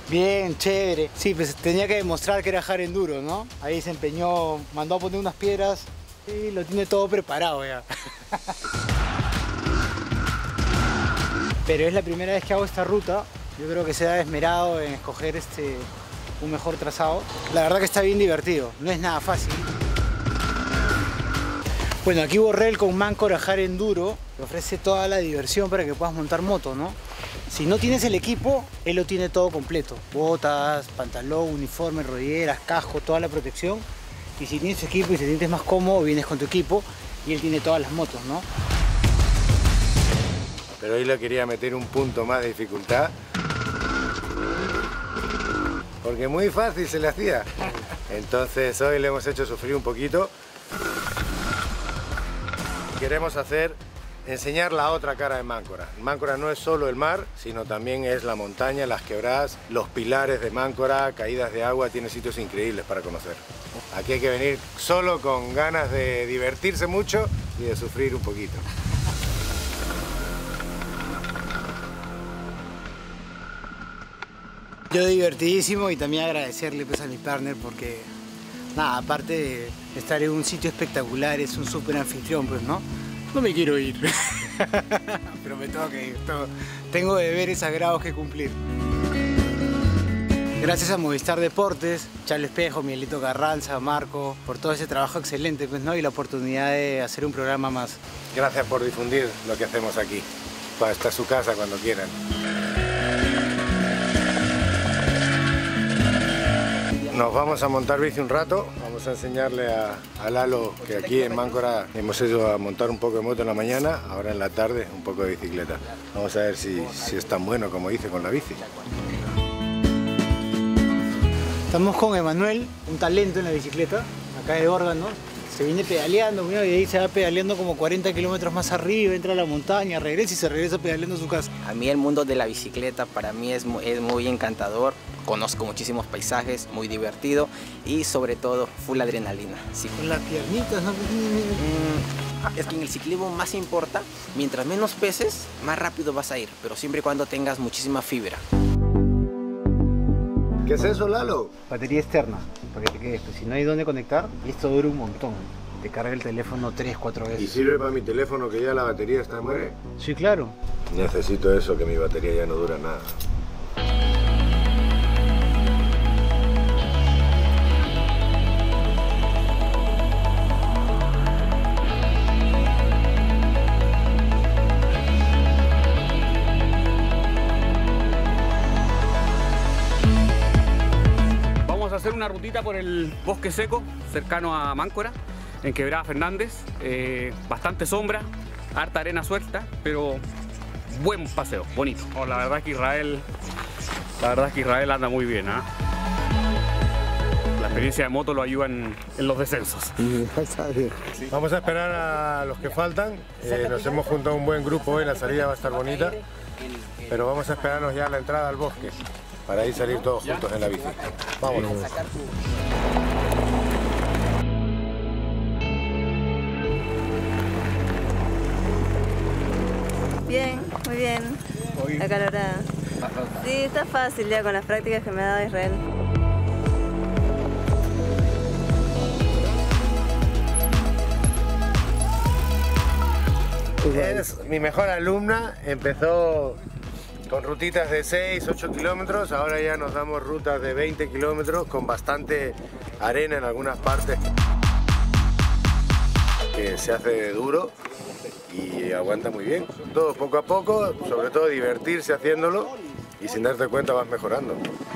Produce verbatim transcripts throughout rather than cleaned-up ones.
Bien, chévere. Sí, pues tenía que demostrar que era hard enduro, ¿no? Ahí se empeñó, mandó a poner unas piedras y lo tiene todo preparado ya. Pero es la primera vez que hago esta ruta. Yo creo que se ha esmerado en escoger este, un mejor trazado. La verdad que está bien divertido, no es nada fácil. Bueno, aquí Borrell con Mancora Hard Enduro te ofrece toda la diversión para que puedas montar moto, ¿no? Si no tienes el equipo, él lo tiene todo completo. Botas, pantalón, uniforme, rodilleras, casco, toda la protección. Y si tienes tu equipo y te sientes más cómodo, vienes con tu equipo y él tiene todas las motos, ¿no? Pero hoy le quería meter un punto más de dificultad. Porque muy fácil se le hacía. Entonces hoy le hemos hecho sufrir un poquito. Queremos hacer, enseñar la otra cara de Máncora. Máncora no es solo el mar, sino también es la montaña, las quebradas, los pilares de Máncora, caídas de agua, tiene sitios increíbles para conocer. Aquí hay que venir solo con ganas de divertirse mucho y de sufrir un poquito. Yo divertidísimo y también agradecerle pues, a mi partner porque, nada, aparte de estar en un sitio espectacular, es un súper anfitrión, pues, ¿no? No me quiero ir, pero me tengo que ir. Tengo deberes sagrados que cumplir. Gracias a Movistar Deportes, Charles Espejo, Miguelito Carranza, Marco, por todo ese trabajo excelente, pues, ¿no? Y la oportunidad de hacer un programa más. Gracias por difundir lo que hacemos aquí. Para estar en su casa cuando quieran. Nos vamos a montar bici un rato, vamos a enseñarle a, a Lalo que aquí en Máncora hemos ido a montar un poco de moto en la mañana, ahora en la tarde un poco de bicicleta. Vamos a ver si, si es tan bueno como dice con la bici. Estamos con Emanuel, un talento en la bicicleta, acá de Órgano. Se viene pedaleando, mira, y ahí se va pedaleando como cuarenta kilómetros más arriba, entra a la montaña, regresa y se regresa pedaleando a su casa. A mí el mundo de la bicicleta para mí es muy, es muy encantador. Conozco muchísimos paisajes, muy divertido y sobre todo full adrenalina. Sí. Con las piernitas, ¿no? Mm, es que en el ciclismo más importa, mientras menos peses, más rápido vas a ir, pero siempre y cuando tengas muchísima fibra. ¿Qué es eso, Lalo? Batería externa, para que te quedes, pues si no hay dónde conectar, y esto dura un montón. Te carga el teléfono tres, cuatro veces. ¿Y sirve para mi teléfono que ya la batería está muere? Sí, claro. Necesito eso, que mi batería ya no dura nada. Hacer una rutita por el bosque seco cercano a Máncora, en Quebrada Fernández, eh, bastante sombra, harta arena suelta, pero buen paseo, bonito. Oh, la verdad es que Israel, la verdad es que Israel anda muy bien, ¿eh? La experiencia de moto lo ayuda en, en los descensos. Vamos a esperar a los que faltan. Eh, nos hemos juntado un buen grupo hoy, la salida va a estar bonita, pero vamos a esperarnos ya a la entrada al bosque, para ir salir todos juntos en la bici. Vámonos. Bien, muy bien. Acalorada. Sí, está fácil ya con las prácticas que me ha dado Israel. Es mi mejor alumna, empezó con rutitas de seis, ocho kilómetros, ahora ya nos damos rutas de veinte kilómetros con bastante arena en algunas partes, que se hace duro y aguanta muy bien. Todo poco a poco, sobre todo divertirse haciéndolo y sin darte cuenta vas mejorando.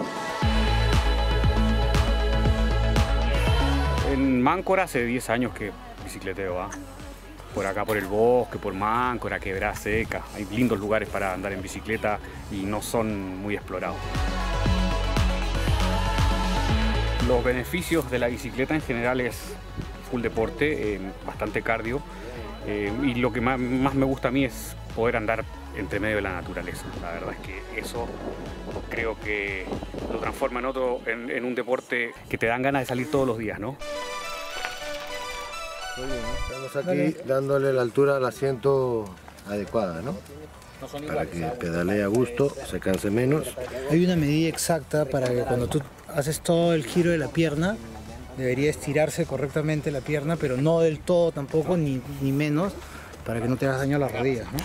En Máncora hace diez años que bicicleteo, ¿va? Por acá por el bosque, por Máncora, Quebrada Seca. Hay lindos lugares para andar en bicicleta y no son muy explorados. Los beneficios de la bicicleta en general es full deporte, eh, bastante cardio. Eh, y lo que más, más me gusta a mí es poder andar entre medio de la naturaleza. La verdad es que eso creo que lo transforma en, otro, en, en un deporte que te dan ganas de salir todos los días, ¿no? Muy bien, ¿no? Estamos aquí dándole la altura al asiento adecuada, ¿no? para que pedalee a gusto, se canse menos. Hay una medida exacta para que cuando tú haces todo el giro de la pierna, debería estirarse correctamente la pierna, pero no del todo tampoco, ni, ni menos, para que no te hagas daño a las rodillas, ¿no?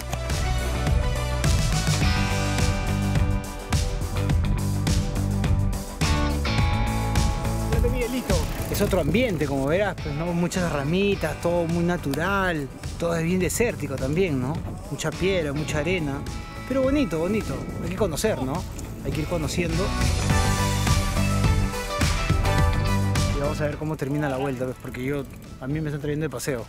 Es otro ambiente, como verás, pues, ¿no? Muchas ramitas, todo muy natural, todo es bien desértico también, ¿no? Mucha piedra, mucha arena, pero bonito, bonito. Hay que conocer, ¿no? Hay que ir conociendo. Y vamos a ver cómo termina la vuelta, pues, porque yo, a mí me están trayendo de paseo.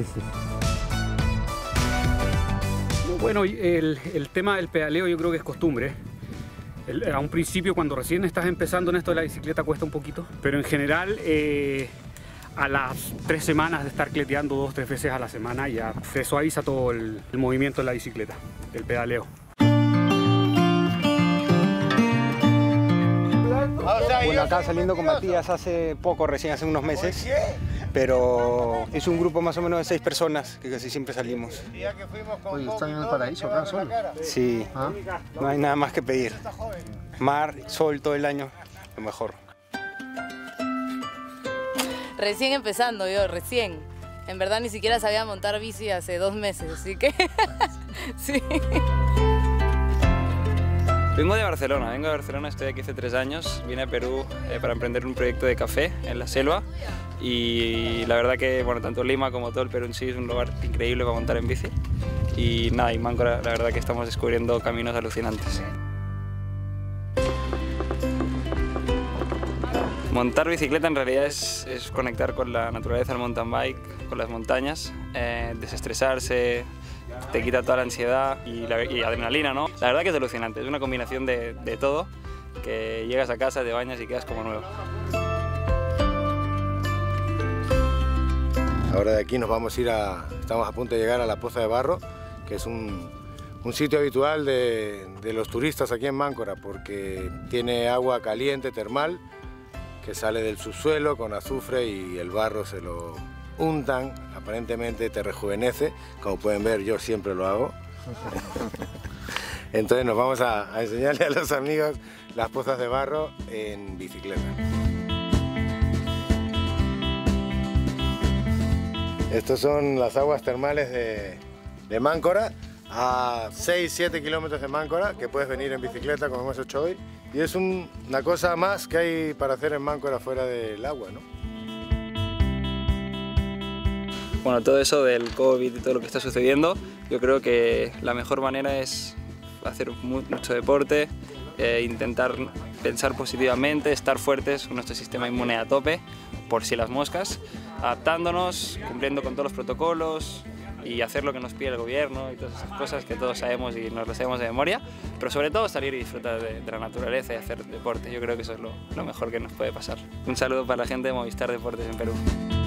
Bueno, el, el tema del pedaleo yo creo que es costumbre. El, a un principio, cuando recién estás empezando en esto de la bicicleta, cuesta un poquito, pero en general eh, a las tres semanas de estar cleteando dos o tres veces a la semana ya se suaviza todo el, el movimiento de la bicicleta, el pedaleo. Bueno, acá saliendo con Matías hace poco, recién hace unos meses, pero es un grupo más o menos de seis personas que casi siempre salimos. Oye, ¿están en el paraíso acá solo? Sí, ¿ah? No hay nada más que pedir. Mar, sol todo el año, lo mejor. Recién empezando yo, recién. En verdad ni siquiera sabía montar bici hace dos meses, así que sí. Vengo de Barcelona, vengo de Barcelona, estoy aquí hace tres años, vine a Perú eh, para emprender un proyecto de café en la selva y la verdad que bueno, tanto Lima como todo el Perú en sí es un lugar increíble para montar en bici y nada, y Máncora la verdad que estamos descubriendo caminos alucinantes. Montar bicicleta en realidad es, es conectar con la naturaleza del mountain bike, con las montañas, eh, desestresarse, te quita toda la ansiedad y, la, y adrenalina, ¿no? La verdad que es alucinante, es una combinación de, de todo, que llegas a casa, te bañas y quedas como nuevo. Ahora de aquí nos vamos a ir a, estamos a punto de llegar a la Poza de Barro, que es un, un sitio habitual de, de los turistas aquí en Máncora, porque tiene agua caliente, termal, que sale del subsuelo con azufre y el barro se lo untan, aparentemente te rejuvenece, como pueden ver yo siempre lo hago. Entonces nos vamos a, a enseñarle a los amigos las pozas de barro en bicicleta. Estas son las aguas termales de, de Máncora, a seis a siete kilómetros de Máncora, que puedes venir en bicicleta como hemos hecho hoy. Y es un, una cosa más que hay para hacer en Máncora fuera del agua, ¿no? Bueno, todo eso del COVID y todo lo que está sucediendo, yo creo que la mejor manera es hacer mucho deporte, eh, intentar pensar positivamente, estar fuertes con nuestro sistema inmune a tope, por si las moscas, adaptándonos, cumpliendo con todos los protocolos y hacer lo que nos pide el gobierno y todas esas cosas que todos sabemos y nos las sabemos de memoria, pero sobre todo salir y disfrutar de, de la naturaleza y hacer deporte. Yo creo que eso es lo, lo mejor que nos puede pasar. Un saludo para la gente de Movistar Deportes en Perú.